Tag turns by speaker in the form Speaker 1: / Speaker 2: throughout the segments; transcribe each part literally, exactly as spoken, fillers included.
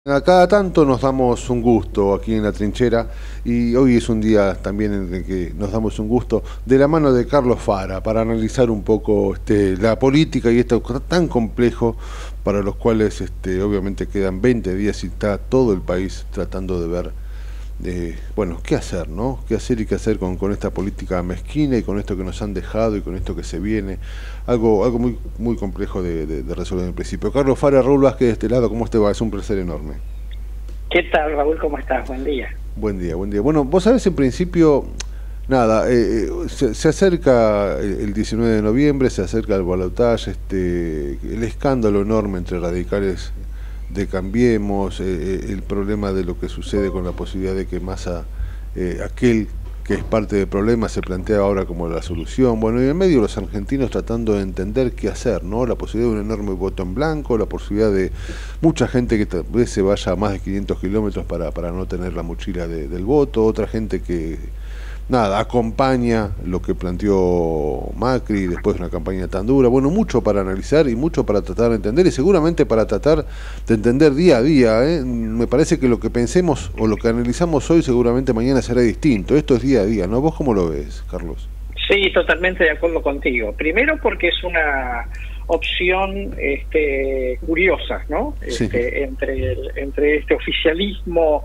Speaker 1: A cada tanto nos damos un gusto aquí en la trinchera y hoy es un día también en el que nos damos un gusto de la mano de Carlos Fara para analizar un poco este, la política y esto tan complejo para los cuales este, obviamente quedan veinte días y está todo el país tratando de ver eh, bueno, qué hacer, ¿no? Qué hacer y qué hacer con, con esta política mezquina y con esto que nos han dejado y con esto que se viene. Algo, algo muy, muy complejo de, de, de resolver en el principio. Carlos Fara, Raúl Vázquez de este lado, ¿cómo te va? Es un placer enorme.
Speaker 2: ¿Qué tal, Raúl? ¿Cómo estás? Buen día.
Speaker 1: Buen día, buen día. Bueno, vos sabés, en principio, nada, eh, se, se acerca el diecinueve de noviembre, se acerca el balotaje, este, el escándalo enorme entre radicales de Cambiemos, eh, el problema de lo que sucede con la posibilidad de que Massa, eh, aquel que es parte del problema, se plantea ahora como la solución. Bueno, y en medio los argentinos tratando de entender qué hacer, ¿no? La posibilidad de un enorme voto en blanco, la posibilidad de mucha gente que tal vez se vaya a más de quinientos kilómetros para, para no tener la mochila de, del voto, otra gente que, nada, acompaña lo que planteó Macri después de una campaña tan dura. Bueno, mucho para analizar y mucho para tratar de entender y seguramente para tratar de entender día a día, ¿eh? Me parece que lo que pensemos o lo que analizamos hoy seguramente mañana será distinto. Esto es día a día, ¿no? ¿Vos cómo lo ves, Carlos?
Speaker 2: Sí, totalmente de acuerdo contigo. Primero porque es una opción este, curiosa, ¿no?
Speaker 1: Sí.
Speaker 2: Este, entre, el, entre este oficialismo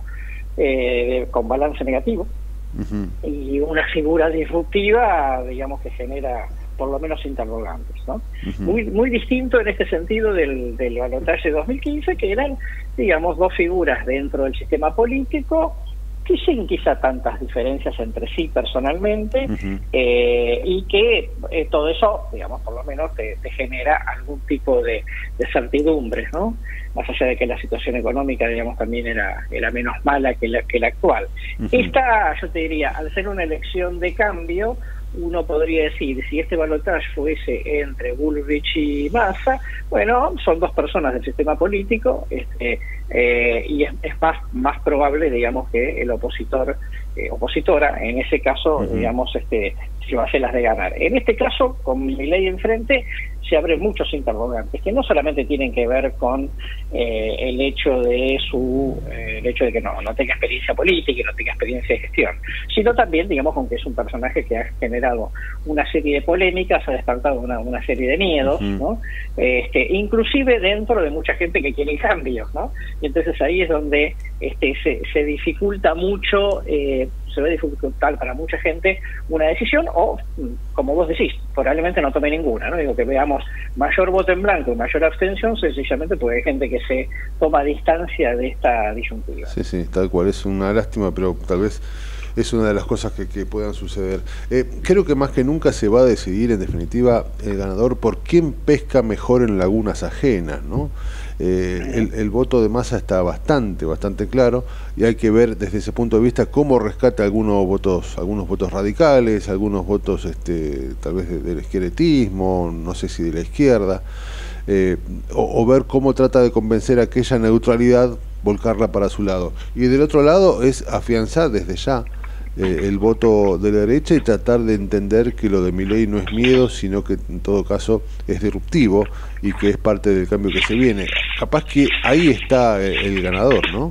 Speaker 2: eh, con balance negativo, Uh-huh. y una figura disruptiva, digamos, que genera por lo menos interrogantes, ¿no? Uh-huh. Muy muy distinto en este sentido del, del balotaje de dos mil quince, que eran, digamos, dos figuras dentro del sistema político que sin quizá tantas diferencias entre sí personalmente, uh-huh. eh, y que eh, todo eso, digamos, por lo menos te, te genera algún tipo de, de certidumbre, ¿no? Más allá de que la situación económica, digamos, también era, era menos mala que la, que la actual. Uh-huh. Esta, yo te diría, al ser una elección de cambio, uno podría decir, si este balotaje fuese entre Bullrich y Massa, bueno, son dos personas del sistema político, este, eh, y es, es más, más probable, digamos, que el opositor, eh, opositora, en ese caso, uh-huh. digamos, este, se las de ganar. En este caso, con Milei enfrente, se abren muchos interrogantes que no solamente tienen que ver con eh, el hecho de su eh, el hecho de que no, no tenga experiencia política y no tenga experiencia de gestión, sino también, digamos, con que es un personaje que ha generado una serie de polémicas, ha despertado una, una serie de miedos, uh-huh. ¿no? Este, inclusive dentro de mucha gente que quiere cambios, ¿no? Y entonces ahí es donde este, se, se dificulta mucho, eh, se ve dificultar para mucha gente una decisión, o, como vos decís, probablemente no tome ninguna, ¿no? Digo, que veamos mayor voto en blanco y mayor abstención, sencillamente porque hay gente que se toma distancia de esta disyuntiva.
Speaker 1: Sí, sí, tal cual, es una lástima, pero tal vez es una de las cosas que, que puedan suceder. Eh, creo que más que nunca se va a decidir, en definitiva, el ganador por quién pesca mejor en lagunas ajenas, ¿no? Eh, el, el voto de Massa está bastante, bastante claro, y hay que ver desde ese punto de vista cómo rescata algunos votos, algunos votos radicales, algunos votos este, tal vez de, del esqueletismo, no sé si de la izquierda, eh, o, o ver cómo trata de convencer a aquella neutralidad, volcarla para su lado. Y del otro lado es afianzar desde ya Eh, el voto de la derecha y tratar de entender que lo de Milei no es miedo, sino que en todo caso es disruptivo y que es parte del cambio que se viene. Capaz que ahí está el, el ganador, ¿no?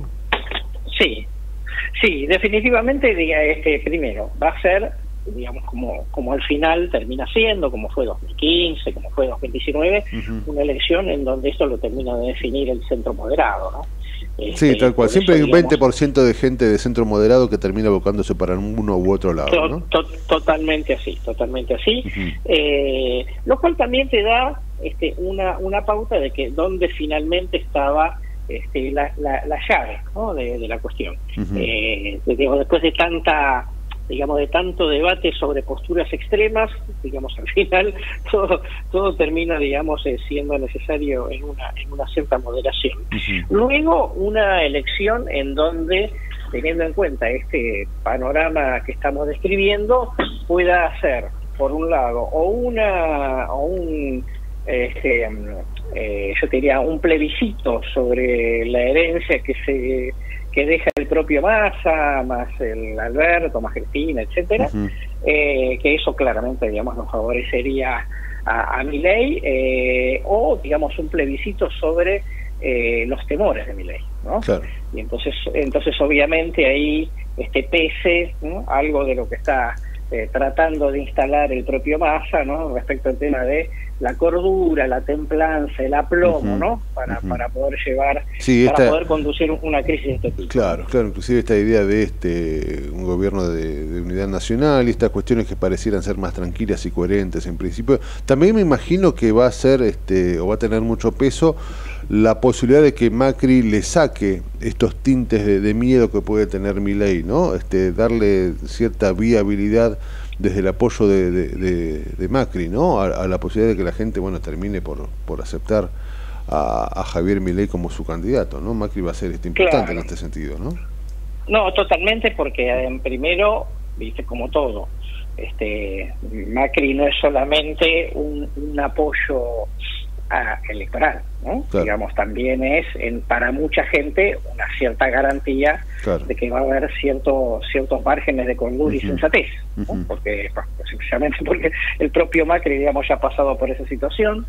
Speaker 2: Sí, sí, definitivamente, diga, este, primero, va a ser, digamos, como, como al final termina siendo, como fue dos mil quince, como fue dos mil diecinueve, uh-huh. una elección en donde esto lo termina de definir el centro moderado, ¿no?
Speaker 1: Sí, tal cual. Siempre hay un veinte por ciento de gente de centro moderado que termina abocándose para uno u otro lado,
Speaker 2: to
Speaker 1: ¿no?
Speaker 2: To totalmente así, totalmente así. Uh-huh. eh, lo cual también te da este, una, una pauta de que dónde finalmente estaba este, la, la, la llave, ¿no? de, de la cuestión. Uh-huh. eh, digamos, después de tanta... digamos, de tanto debate sobre posturas extremas, digamos, al final todo todo termina, digamos, eh, siendo necesario en una en una cierta moderación. Uh-huh. Luego, una elección en donde, teniendo en cuenta este panorama que estamos describiendo, pueda ser, por un lado, o una o un este eh, yo te diría un plebiscito sobre la herencia que se que deja el propio Massa, más el Alberto, más Cristina, etcétera, uh-huh. eh, que eso claramente, digamos, nos favorecería a, a Milei, eh, o, digamos, un plebiscito sobre eh, los temores de Milei, ¿no?
Speaker 1: Claro.
Speaker 2: Y entonces, entonces obviamente ahí este pese, ¿no?, algo de lo que está eh, tratando de instalar el propio Massa, ¿no?, respecto al tema de la cordura, la templanza, el aplomo, uh-huh, ¿no?, para, uh-huh. para poder llevar, sí, esta, para poder conducir una crisis de este tipo.
Speaker 1: Claro, claro, inclusive esta idea de este un gobierno de, de unidad nacional y estas cuestiones que parecieran ser más tranquilas y coherentes en principio. También me imagino que va a ser, este, o va a tener mucho peso la posibilidad de que Macri le saque estos tintes de, de miedo que puede tener Milei, ¿no? Este, darle cierta viabilidad desde el apoyo de, de, de, de Macri, ¿no? A, a la posibilidad de que la gente, bueno, termine por, por aceptar a, a Javier Milei como su candidato, ¿no? Macri va a ser este importante, claro, en este sentido, ¿no?
Speaker 2: No, totalmente, porque en primero, viste, como todo, este Macri no es solamente un, un apoyo a, electoral, ¿no? Claro. Digamos, también es en, para mucha gente una cierta garantía, claro, de que va a haber cierto, ciertos márgenes de cordura, uh-huh, y sensatez, ¿no? Uh-huh. Porque, pues, precisamente porque el propio Macri, digamos, ya ha pasado por esa situación,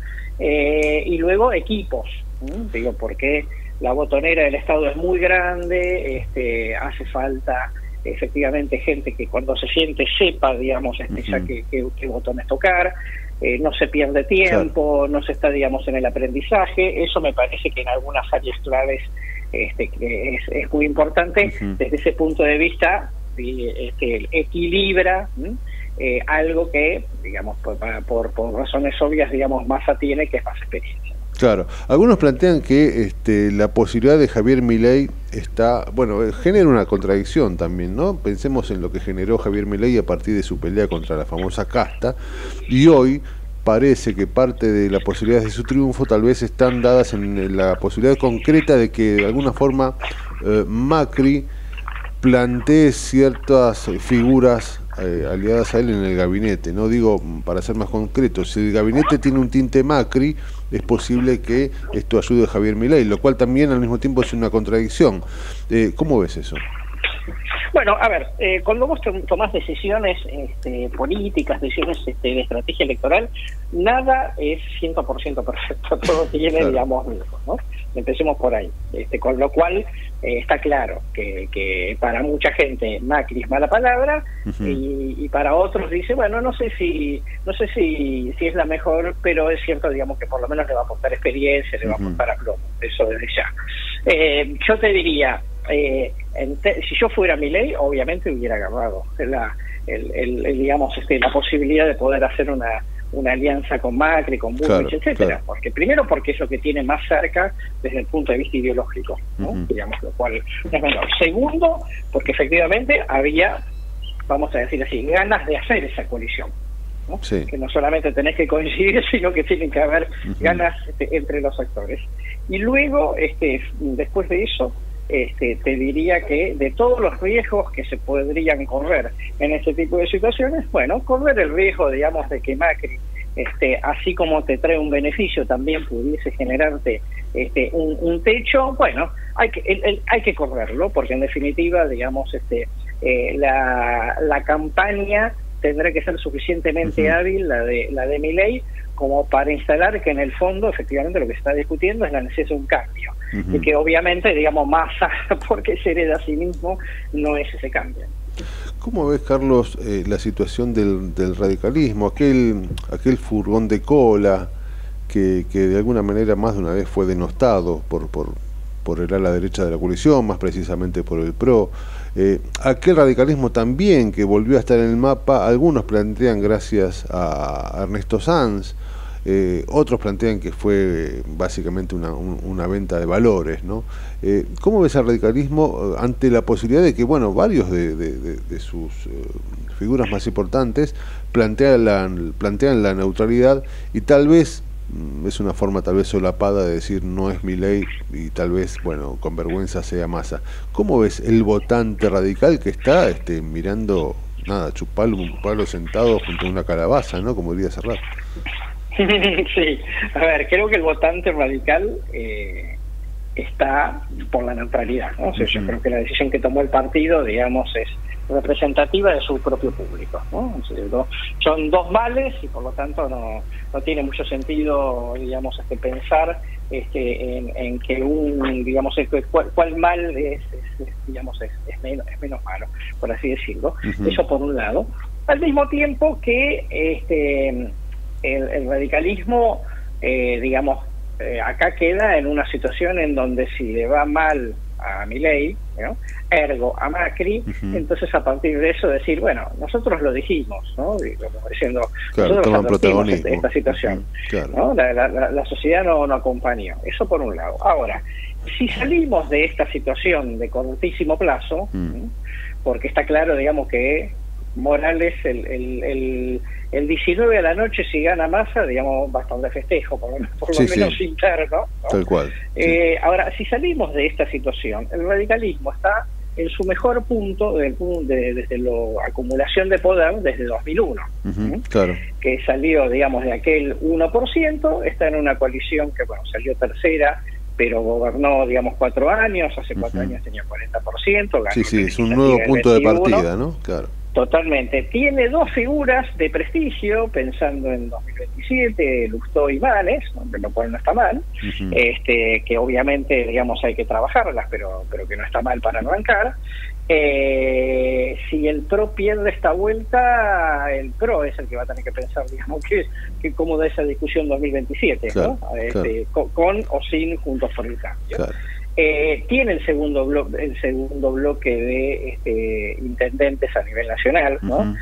Speaker 2: eh, y luego equipos, ¿no? Digo, porque la botonera del Estado es muy grande, este, hace falta efectivamente gente que cuando se siente sepa, digamos, este, uh-huh, ya que, que, que botones tocar. Eh, no se pierde tiempo, claro, no se está, digamos, en el aprendizaje. Eso me parece que en algunas áreas claves este, que es, es muy importante. Uh-huh. Desde ese punto de vista, este, equilibra eh, algo que, digamos, por, por, por razones obvias, digamos, Massa tiene, que es más experiencia.
Speaker 1: Claro, algunos plantean que este, la posibilidad de Javier Milei está, bueno, genera una contradicción también, ¿no? Pensemos en lo que generó Javier Milei a partir de su pelea contra la famosa casta, y hoy parece que parte de las posibilidades de su triunfo tal vez están dadas en la posibilidad concreta de que de alguna forma eh, Macri plantee ciertas figuras eh, aliadas a él en el gabinete. No digo, para ser más concreto, si el gabinete tiene un tinte Macri, es posible que esto ayude a Javier Milei, lo cual también al mismo tiempo es una contradicción. Eh, ¿Cómo ves eso?
Speaker 2: Bueno, a ver, eh, cuando vos tomás decisiones este, políticas, decisiones este, de estrategia electoral, nada es cien por ciento perfecto, todo tiene, claro, digamos, riesgos, ¿no? Empecemos por ahí. Este, con lo cual, eh, está claro que, que para mucha gente Macri es mala palabra, uh-huh, y, y para otros dice, bueno, no sé si no sé si, si es la mejor, pero es cierto, digamos, que por lo menos le va a aportar experiencia, le va, uh-huh, a aportar aplomo, eso desde ya. Eh, yo te diría, eh, te, si yo fuera Milei, obviamente hubiera agarrado la, el, el, el, digamos, este, la posibilidad de poder hacer una una alianza con Macri, con Bullrich, claro, etcétera, claro, porque primero porque es lo que tiene más cerca desde el punto de vista ideológico, ¿no? Uh-huh. Digamos, lo cual no es menor. Segundo, porque efectivamente había, vamos a decir así, ganas de hacer esa coalición, ¿no? Sí. Que no solamente tenés que coincidir, sino que tienen que haber, uh-huh, ganas este, entre los actores. Y luego, este, después de eso, Este, te diría que de todos los riesgos que se podrían correr en este tipo de situaciones, bueno, correr el riesgo, digamos, de que Macri, este, así como te trae un beneficio, también pudiese generarte este, un, un techo, bueno, hay que el, el, hay que correrlo, porque en definitiva, digamos, este, eh, la, la campaña tendrá que ser suficientemente, uh-huh, hábil, la de la de Milei, como para instalar que en el fondo efectivamente lo que se está discutiendo es la necesidad de un cambio, uh-huh, y que obviamente, digamos, Massa, porque se hereda a sí mismo, no es ese cambio.
Speaker 1: ¿Cómo ves, Carlos, eh, la situación del, del radicalismo, aquel aquel furgón de cola que, que de alguna manera más de una vez fue denostado por, por, por el ala derecha de la coalición, más precisamente por el PRO, eh, aquel radicalismo también que volvió a estar en el mapa? Algunos plantean gracias a Ernesto Sanz, Eh, otros plantean que fue eh, básicamente una, un, una venta de valores, ¿no? Eh, ¿Cómo ves al radicalismo ante la posibilidad de que, bueno, varios de, de, de, de sus eh, figuras más importantes plantean la, plantean la neutralidad y tal vez, mm, es una forma tal vez solapada de decir no es Milei y tal vez, bueno, con vergüenza sea Massa? ¿Cómo ves el votante radical que está este, mirando, nada, chupar un palo sentado junto a una calabaza, ¿no? Como diría Serrat.
Speaker 2: Sí, a ver, creo que el votante radical eh, está por la neutralidad, ¿no? O sea, yo creo que la decisión que tomó el partido, digamos, es representativa de su propio público, ¿no? O sea, do, son dos males y por lo tanto no, no tiene mucho sentido, digamos, este, pensar este, en, en que un, digamos, cuál, cuál mal es, es, es digamos, es, es, menos, es menos malo, por así decirlo. Uh-huh. Eso por un lado. Al mismo tiempo que este, el, el radicalismo, eh, digamos, eh, acá queda en una situación en donde si le va mal a Milei, ¿no?, ergo a Macri, uh-huh. entonces a partir de eso decir, bueno, nosotros lo dijimos, ¿no? Como diciendo,
Speaker 1: claro,
Speaker 2: nosotros advertimos esta, esta situación,
Speaker 1: uh-huh. claro.
Speaker 2: ¿no? La, la, la sociedad no, no acompañó. Eso por un lado. Ahora, si salimos de esta situación de cortísimo plazo, uh-huh. porque está claro, digamos, que Morales el, el, el, el diecinueve a la noche, si gana Massa, digamos, bastante festejo, por lo, por
Speaker 1: sí,
Speaker 2: lo menos
Speaker 1: sí.
Speaker 2: interno, ¿no?
Speaker 1: Tal cual.
Speaker 2: Eh,
Speaker 1: sí.
Speaker 2: Ahora, si salimos de esta situación, el radicalismo está en su mejor punto de, de, desde la acumulación de poder desde dos mil uno,
Speaker 1: uh-huh,
Speaker 2: ¿sí?
Speaker 1: Claro.
Speaker 2: Que salió, digamos, de aquel uno por ciento, está en una coalición que, bueno, salió tercera, pero gobernó, digamos, cuatro años, hace cuatro uh-huh. años tenía cuarenta por ciento.
Speaker 1: Sí, sí, es un nuevo punto de partida, ¿no? Claro.
Speaker 2: Totalmente. Tiene dos figuras de prestigio, pensando en dos mil veintisiete, Lustó y Manes, lo cual no está mal, uh-huh. este, que obviamente, digamos, hay que trabajarlas, pero, pero que no está mal para arrancar. Eh, si el PRO pierde esta vuelta, el PRO es el que va a tener que pensar, digamos, que, que cómo da esa discusión dos mil veintisiete, claro, ¿no? Este, claro. con, con o sin Juntos por el Cambio. Claro. Eh, tiene el segundo bloque, el segundo bloque de este, intendentes a nivel nacional, ¿no? Uh-huh.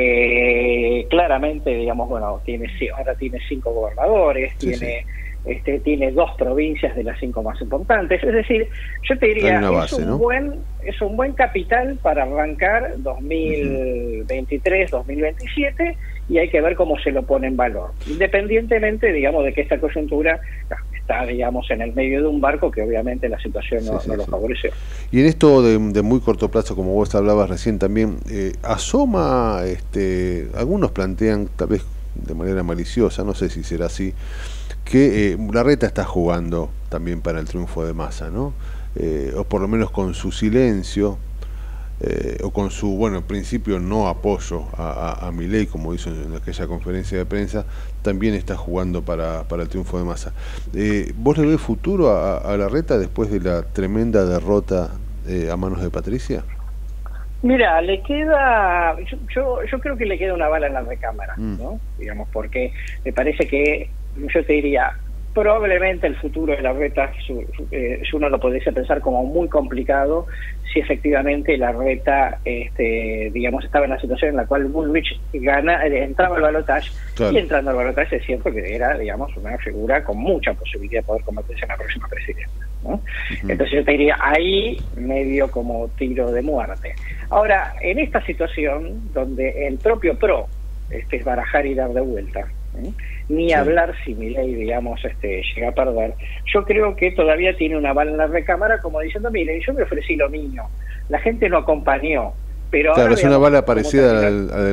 Speaker 2: Eh, claramente, digamos, bueno, tiene ahora tiene cinco gobernadores, sí, tiene sí. Este, tiene dos provincias de las cinco más importantes, es decir, yo te diría, base, es un ¿no? buen es un buen capital para arrancar dos mil veintitrés, uh-huh. dos mil veintisiete, y hay que ver cómo se lo pone en valor, independientemente, digamos, de que esta coyuntura está, digamos, en el medio de un barco que obviamente la situación no, sí, sí, no lo sí. favoreció.
Speaker 1: Y en esto de, de muy corto plazo, como vos hablabas recién también, eh, asoma, este, algunos plantean, tal vez de manera maliciosa, no sé si será así, que eh, Larreta está jugando también para el triunfo de Massa, ¿no? Eh, o por lo menos con su silencio, eh, o con su, bueno, en principio no apoyo a, a, a Milei, como hizo en aquella conferencia de prensa, también está jugando para, para el triunfo de Massa. Eh, ¿Vos le ves futuro a, a Larreta después de la tremenda derrota eh, a manos de Patricia?
Speaker 2: Mira, le queda, yo, yo, yo creo que le queda una bala en la recámara, mm. ¿no? Digamos, porque me parece que, yo te diría, probablemente el futuro de Larreta, su, su, eh, uno lo podría pensar como muy complicado si efectivamente Larreta, este, digamos, estaba en la situación en la cual Bullrich gana, entraba al balotaje, claro. y entrando al balotaje es cierto que era, digamos, una figura con mucha posibilidad de poder convertirse en la próxima presidenta, ¿no? Uh-huh. Entonces yo te diría, ahí medio como tiro de muerte. Ahora, en esta situación, donde el propio PRO este, es barajar y dar de vuelta, ¿eh? ni sí. hablar si Milei, digamos, este, llega a perder, yo creo que todavía tiene una bala en la recámara como diciendo, miren, yo me ofrecí lo mío, la gente no acompañó, pero
Speaker 1: claro,
Speaker 2: ahora,
Speaker 1: es una bala parecida a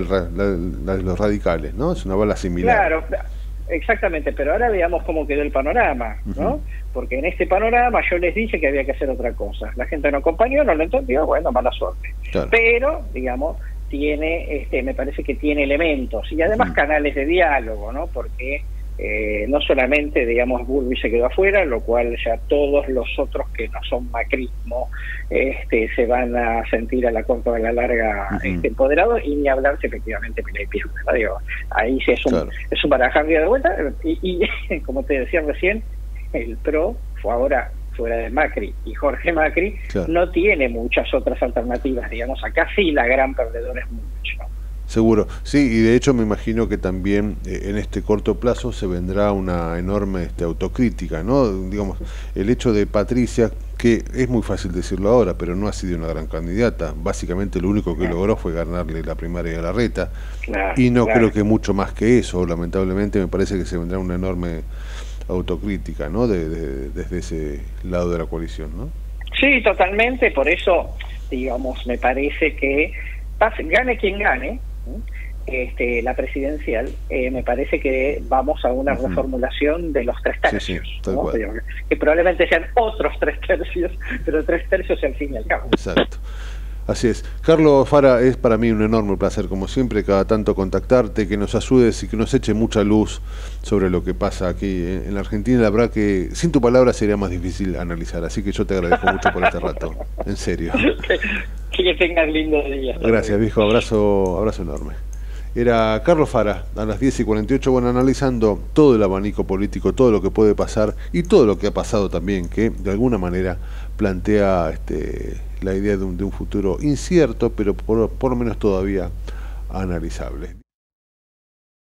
Speaker 2: la
Speaker 1: de los radicales, ¿no? Es una bala similar.
Speaker 2: Claro, exactamente, pero ahora veamos cómo quedó el panorama, ¿no? Uh-huh. Porque en este panorama yo les dije que había que hacer otra cosa, la gente no acompañó, no lo entendió, bueno, mala suerte. Claro. Pero, digamos, tiene, este, me parece que tiene elementos y además uh-huh. canales de diálogo, ¿no? Porque eh, no solamente, digamos, Bullrich se quedó afuera, lo cual ya todos los otros que no son macrismo este, se van a sentir a la corta o a la larga uh-huh. este, empoderados, y ni hablar si efectivamente Milei pierde, ¿no? Digo, ahí sí es un, claro. es un barajar de vuelta, y, y como te decía recién, el PRO fue ahora fuera de Macri y Jorge Macri, claro. no tiene muchas otras alternativas, digamos, acá sí la gran perdedora es mucho, ¿no?
Speaker 1: Seguro, sí, y de hecho me imagino que también eh, en este corto plazo se vendrá una enorme este, autocrítica, ¿no? Digamos, el hecho de Patricia, que es muy fácil decirlo ahora, pero no ha sido una gran candidata, básicamente lo único que claro. logró fue ganarle la primaria a Larreta, claro, y no claro. creo que mucho más que eso, lamentablemente me parece que se vendrá una enorme autocrítica, ¿no? De, de, desde ese lado de la coalición, ¿no?
Speaker 2: Sí, totalmente, por eso, digamos, me parece que pase, gane quien gane, este, la presidencial, eh, me parece que vamos a una uh-huh. reformulación de los tres tercios, sí, sí, ¿no? Que probablemente sean otros tres tercios, pero tres tercios al fin y al cabo.
Speaker 1: Exacto. Así es. Carlos Fara, es para mí un enorme placer, como siempre, cada tanto contactarte, que nos ayudes y que nos eche mucha luz sobre lo que pasa aquí en la Argentina. La verdad que sin tu palabra sería más difícil analizar, así que yo te agradezco mucho por este rato, en serio.
Speaker 2: Que, que tengas lindo día.
Speaker 1: Gracias, viejo, abrazo, abrazo enorme. Era Carlos Fara, a las diez y cuarenta y ocho, bueno, analizando todo el abanico político, todo lo que puede pasar y todo lo que ha pasado también, que de alguna manera plantea este, la idea de un, de un futuro incierto, pero por, por lo menos todavía analizable.